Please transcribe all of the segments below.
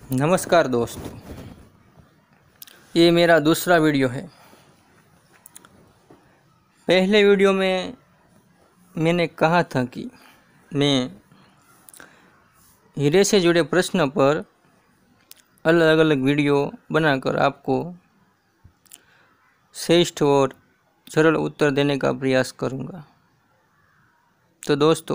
नमस्कार दोस्तों, ये मेरा दूसरा वीडियो है। पहले वीडियो में मैंने कहा था कि मैं हीरे से जुड़े प्रश्न पर अलग अलग वीडियो बनाकर आपको श्रेष्ठ और सरल उत्तर देने का प्रयास करूंगा। तो दोस्तों,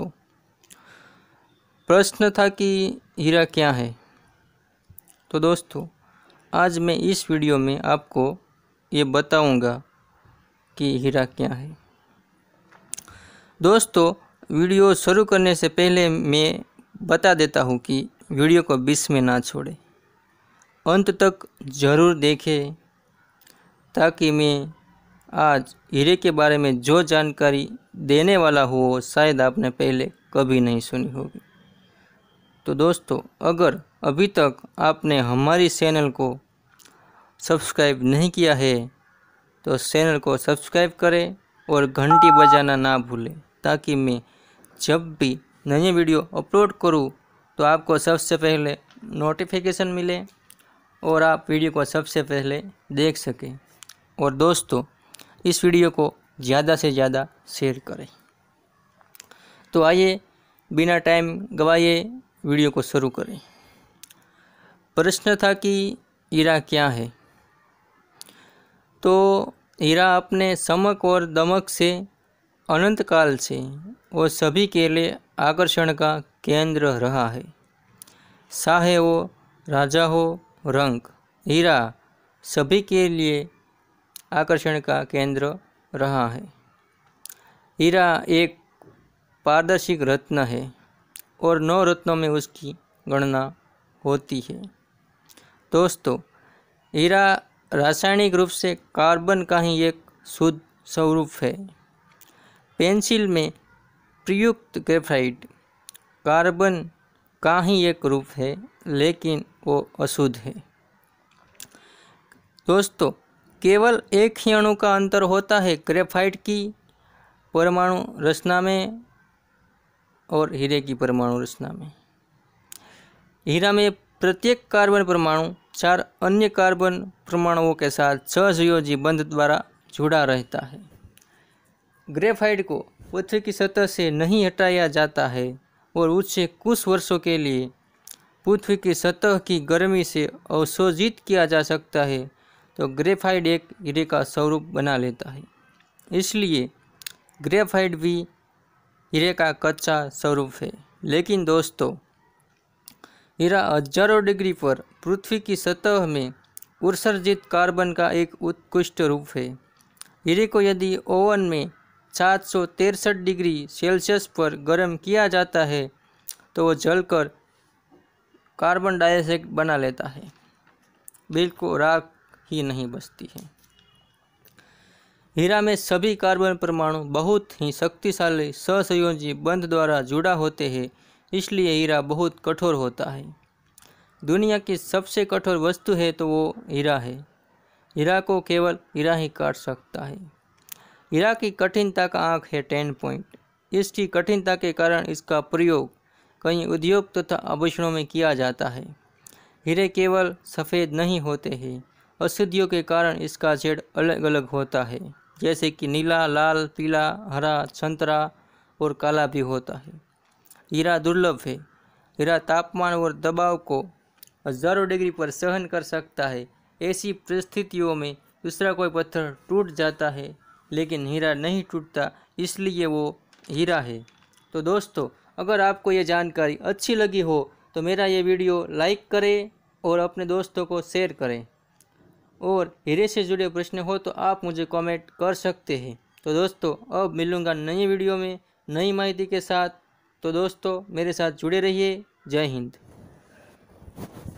प्रश्न था कि हीरा क्या है। तो दोस्तों, आज मैं इस वीडियो में आपको ये बताऊंगा कि हीरा क्या है। दोस्तों, वीडियो शुरू करने से पहले मैं बता देता हूँ कि वीडियो को बीच में ना छोड़ें, अंत तक ज़रूर देखें, ताकि मैं आज हीरे के बारे में जो जानकारी देने वाला हूँ वो शायद आपने पहले कभी नहीं सुनी होगी। तो दोस्तों, अगर अभी तक आपने हमारी चैनल को सब्सक्राइब नहीं किया है तो चैनल को सब्सक्राइब करें और घंटी बजाना ना भूलें, ताकि मैं जब भी नई वीडियो अपलोड करूं तो आपको सबसे पहले नोटिफिकेशन मिले और आप वीडियो को सबसे पहले देख सकें। और दोस्तों, इस वीडियो को ज़्यादा से ज़्यादा शेयर करें। तो आइए बिना टाइम गवाए वीडियो को शुरू करें। प्रश्न था कि हीरा क्या है। तो हीरा अपने चमक और दमक से अनंत काल से वो सभी के लिए आकर्षण का केंद्र रहा है। चाहे वो राजा हो रंक, हीरा सभी के लिए आकर्षण का केंद्र रहा है। हीरा एक पारदर्शी रत्न है और 9 रत्नों में उसकी गणना होती है। दोस्तों, हीरा रासायनिक रूप से कार्बन का ही एक शुद्ध स्वरूप है। पेंसिल में प्रयुक्त ग्रेफाइट कार्बन का ही एक रूप है, लेकिन वो अशुद्ध है। दोस्तों, केवल एक ही अणु का अंतर होता है ग्रेफाइट की परमाणु रचना में और हीरे की परमाणु रचना में। हीरा में प्रत्येक कार्बन परमाणु 4 अन्य कार्बन परमाणुओं के साथ सहसंयोजी बंध द्वारा जुड़ा रहता है। ग्रेफाइट को पृथ्वी की सतह से नहीं हटाया जाता है और उसे कुछ वर्षों के लिए पृथ्वी की सतह की गर्मी से अवशोषित किया जा सकता है, तो ग्रेफाइट एक हीरे का स्वरूप बना लेता है। इसलिए ग्रेफाइट भी हीरे का कच्चा स्वरूप है। लेकिन दोस्तों, हीरा हजारों डिग्री पर पृथ्वी की सतह में उत्सर्जित कार्बन का एक उत्कृष्ट रूप है। हीरे को यदि ओवन में 763 डिग्री सेल्सियस पर गर्म किया जाता है तो वो जलकर कार्बन डाइऑक्साइड बना लेता है, बिल्कुल राख ही नहीं बचती है। हीरा में सभी कार्बन परमाणु बहुत ही शक्तिशाली सहसंयोजी बंध द्वारा जुड़ा होते हैं, इसलिए हीरा बहुत कठोर होता है। दुनिया की सबसे कठोर वस्तु है तो वो हीरा है। हीरा को केवल हीरा ही काट सकता है। हीरा की कठिनता का आंक है 10 पॉइंट। इसकी कठिनता के कारण इसका प्रयोग कई उद्योग तथा आभूषणों में किया जाता है। हीरे केवल सफ़ेद नहीं होते हैं, अशुद्धियों के कारण इसका शेड अलग अलग होता है, जैसे कि नीला, लाल, पीला, हरा, संतरा और काला भी होता है। हीरा दुर्लभ है। हीरा तापमान और दबाव को हजारों डिग्री पर सहन कर सकता है। ऐसी परिस्थितियों में दूसरा कोई पत्थर टूट जाता है, लेकिन हीरा नहीं टूटता, इसलिए वो हीरा है। तो दोस्तों, अगर आपको ये जानकारी अच्छी लगी हो तो मेरा ये वीडियो लाइक करें और अपने दोस्तों को शेयर करें। और हीरे से जुड़े प्रश्न हो तो आप मुझे कमेंट कर सकते हैं। तो दोस्तों, अब मिलूँगा नई वीडियो में नई माहिती के साथ। तो दोस्तों, मेरे साथ जुड़े रहिए। जय हिंद।